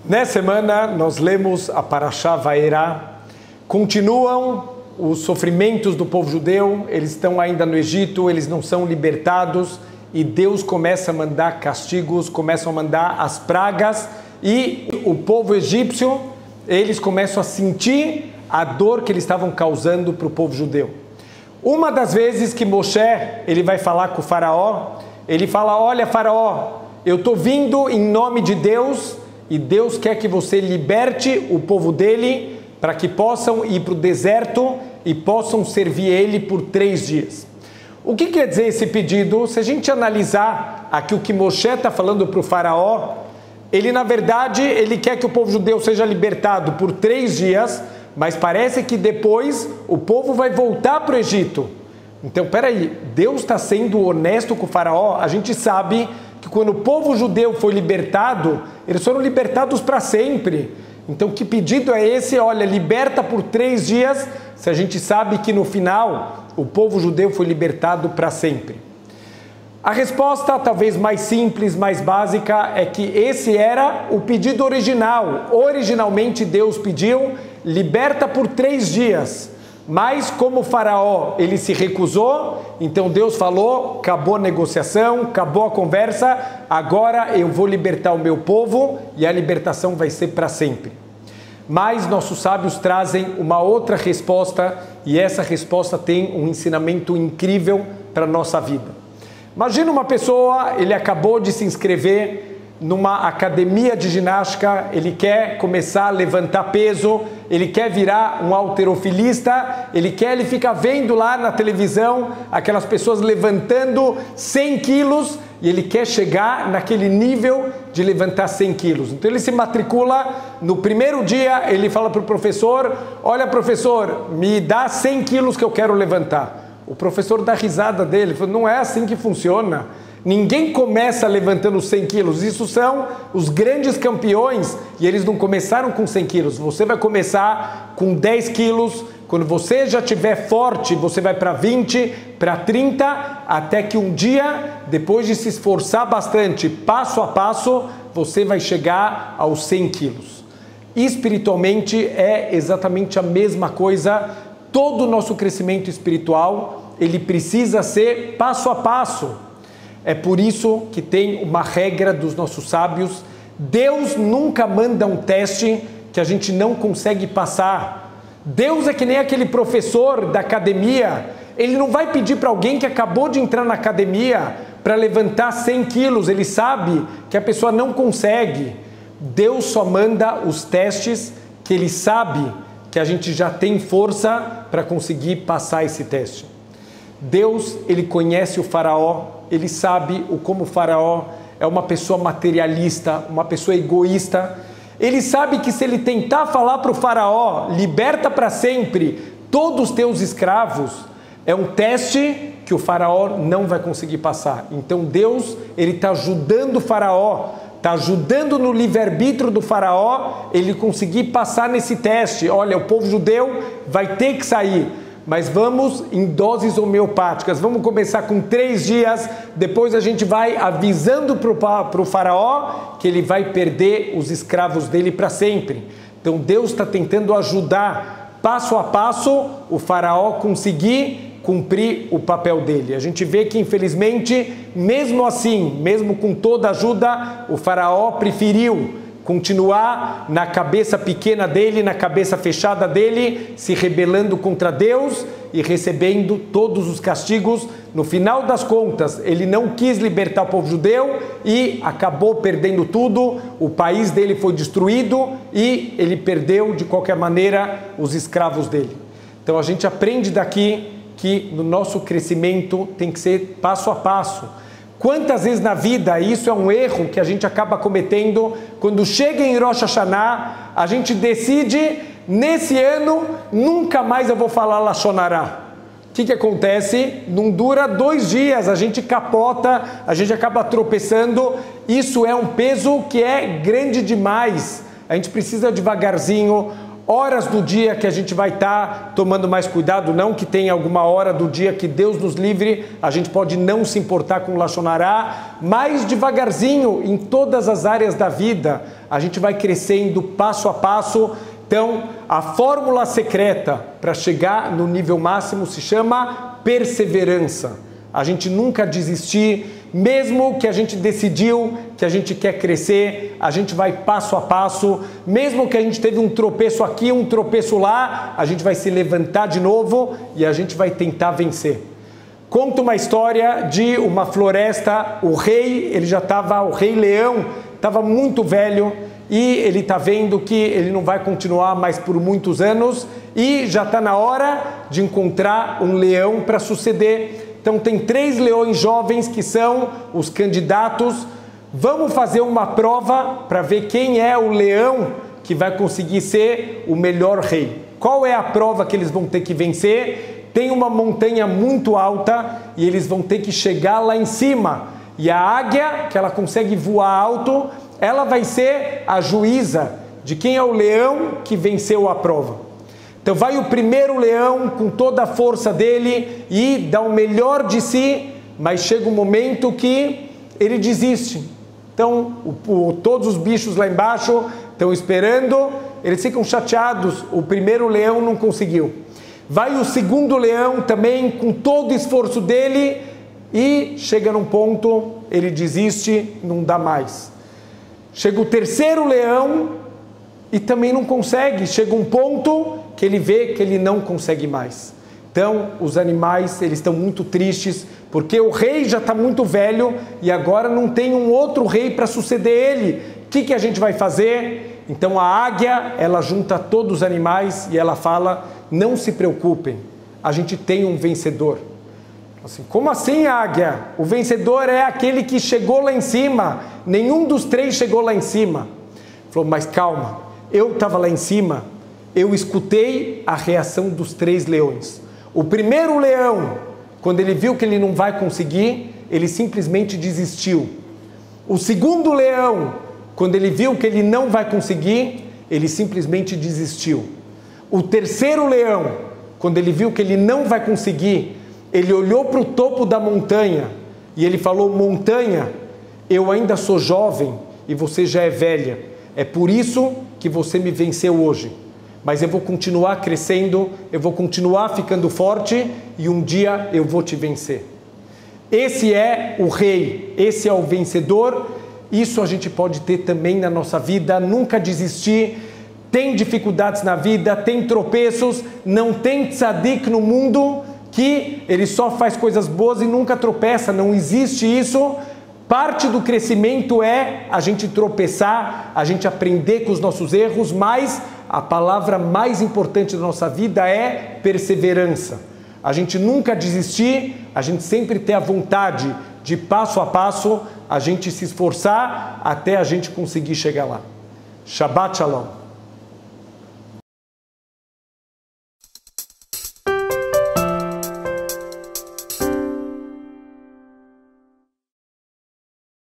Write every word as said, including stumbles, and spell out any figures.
Nessa semana nós lemos a Parashá Vaerá. Continuam os sofrimentos do povo judeu, eles estão ainda no Egito, eles não são libertados e Deus começa a mandar castigos, começa a mandar as pragas e o povo egípcio, eles começam a sentir a dor que eles estavam causando para o povo judeu. Uma das vezes que Moshe, ele vai falar com o faraó, ele fala: olha, faraó, eu estou vindo em nome de Deus e Deus quer que você liberte o povo dele para que possam ir para o deserto e possam servir ele por três dias. O que quer dizer esse pedido? Se a gente analisar aqui o que Moshe está falando para o faraó, ele na verdade, ele quer que o povo judeu seja libertado por três dias, mas parece que depois o povo vai voltar para o Egito. Então, peraí, Deus está sendo honesto com o faraó? A gente sabe que quando o povo judeu foi libertado, eles foram libertados para sempre. Então, que pedido é esse? Olha, liberta por três dias, se a gente sabe que no final o povo judeu foi libertado para sempre. A resposta, talvez mais simples, mais básica, é que esse era o pedido original. Originalmente Deus pediu, liberta por três dias. Mas como o faraó, ele se recusou, então Deus falou, acabou a negociação, acabou a conversa, agora eu vou libertar o meu povo e a libertação vai ser para sempre. Mas nossos sábios trazem uma outra resposta e essa resposta tem um ensinamento incrível para a nossa vida. Imagina uma pessoa, ele acabou de se inscrever numa academia de ginástica, ele quer começar a levantar peso, ele quer virar um halterofilista, ele quer, ele fica vendo lá na televisão aquelas pessoas levantando cem quilos e ele quer chegar naquele nível de levantar cem quilos. Então ele se matricula, no primeiro dia ele fala para o professor: olha, professor, me dá cem quilos que eu quero levantar. O professor dá risada dele, fala: não é assim que funciona. Ninguém começa levantando cem quilos, isso são os grandes campeões e eles não começaram com cem quilos, você vai começar com dez quilos, quando você já estiver forte, você vai para vinte, para trinta, até que um dia, depois de se esforçar bastante, passo a passo, você vai chegar aos cem quilos. Espiritualmente é exatamente a mesma coisa, todo o nosso crescimento espiritual, ele precisa ser passo a passo. É por isso que tem uma regra dos nossos sábios: Deus nunca manda um teste que a gente não consegue passar. Deus é que nem aquele professor da academia, ele não vai pedir para alguém que acabou de entrar na academia para levantar cem quilos, ele sabe que a pessoa não consegue. Deus só manda os testes que ele sabe que a gente já tem força para conseguir passar esse teste. Deus, ele conhece o faraó, ele sabe o como o faraó é uma pessoa materialista, uma pessoa egoísta. Ele sabe que se ele tentar falar para o faraó, liberta para sempre todos os teus escravos, é um teste que o faraó não vai conseguir passar. Então Deus, ele está ajudando o faraó, está ajudando no livre-arbítrio do faraó, ele conseguir passar nesse teste. Olha, o povo judeu vai ter que sair, mas vamos em doses homeopáticas, vamos começar com três dias, depois a gente vai avisando para o faraó que ele vai perder os escravos dele para sempre. Então Deus está tentando ajudar, passo a passo, o faraó conseguir cumprir o papel dele. A gente vê que infelizmente, mesmo assim, mesmo com toda a ajuda, o faraó preferiu continuar na cabeça pequena dele, na cabeça fechada dele, se rebelando contra Deus e recebendo todos os castigos. No final das contas, ele não quis libertar o povo judeu e acabou perdendo tudo, o país dele foi destruído e ele perdeu, de qualquer maneira, os escravos dele. Então a gente aprende daqui que no nosso crescimento tem que ser passo a passo. Quantas vezes na vida, isso é um erro que a gente acaba cometendo, quando chega em Rosh Hashanah, a gente decide, nesse ano, nunca mais eu vou falar Lashon Hará. O que que acontece? Não dura dois dias, a gente capota, a gente acaba tropeçando, isso é um peso que é grande demais. A gente precisa devagarzinho, horas do dia que a gente vai estar tomando mais cuidado, não que tenha alguma hora do dia que Deus nos livre, a gente pode não se importar com o Lashon Hará, mas devagarzinho, em todas as áreas da vida, a gente vai crescendo passo a passo. Então, a fórmula secreta para chegar no nível máximo se chama perseverança. A gente nunca desistir, mesmo que a gente decidiu que a gente quer crescer, a gente vai passo a passo, mesmo que a gente teve um tropeço aqui, um tropeço lá, a gente vai se levantar de novo e a gente vai tentar vencer. Conta uma história de uma floresta, o rei, ele já estava, o rei leão, estava muito velho e ele está vendo que ele não vai continuar mais por muitos anos e já está na hora de encontrar um leão para suceder. Então tem três leões jovens que são os candidatos. Vamos fazer uma prova para ver quem é o leão que vai conseguir ser o melhor rei. Qual é a prova que eles vão ter que vencer? Tem uma montanha muito alta e eles vão ter que chegar lá em cima. E a águia, que ela consegue voar alto, ela vai ser a juíza de quem é o leão que venceu a prova. Então vai o primeiro leão com toda a força dele e dá o melhor de si, mas chega um momento que ele desiste. Então o, o, todos os bichos lá embaixo estão esperando, eles ficam chateados, o primeiro leão não conseguiu. Vai o segundo leão também com todo o esforço dele e chega num ponto, ele desiste, não dá mais. Chega o terceiro leão e também não consegue, chega um ponto que ele vê que ele não consegue mais. Então, os animais, eles estão muito tristes, porque o rei já está muito velho e agora não tem um outro rei para suceder ele. O que, que a gente vai fazer? Então, a águia, ela junta todos os animais e ela fala, não se preocupem, a gente tem um vencedor. Assim, como assim, águia? O vencedor é aquele que chegou lá em cima, nenhum dos três chegou lá em cima. Falou, mas calma, eu estava lá em cima, eu escutei a reação dos três leões. O primeiro leão, quando ele viu que ele não vai conseguir, ele simplesmente desistiu. O segundo leão, quando ele viu que ele não vai conseguir, ele simplesmente desistiu. O terceiro leão, quando ele viu que ele não vai conseguir, ele olhou para o topo da montanha e ele falou, montanha, eu ainda sou jovem e você já é velha. É por isso que você me venceu hoje. Mas eu vou continuar crescendo, eu vou continuar ficando forte e um dia eu vou te vencer. Esse é o rei, esse é o vencedor. Isso a gente pode ter também na nossa vida, nunca desistir. Tem dificuldades na vida, tem tropeços, não tem tzadik no mundo que ele só faz coisas boas e nunca tropeça, não existe isso. Parte do crescimento é a gente tropeçar, a gente aprender com os nossos erros, mas a palavra mais importante da nossa vida é perseverança. A gente nunca desistir, a gente sempre ter a vontade de passo a passo, a gente se esforçar até a gente conseguir chegar lá. Shabbat Shalom.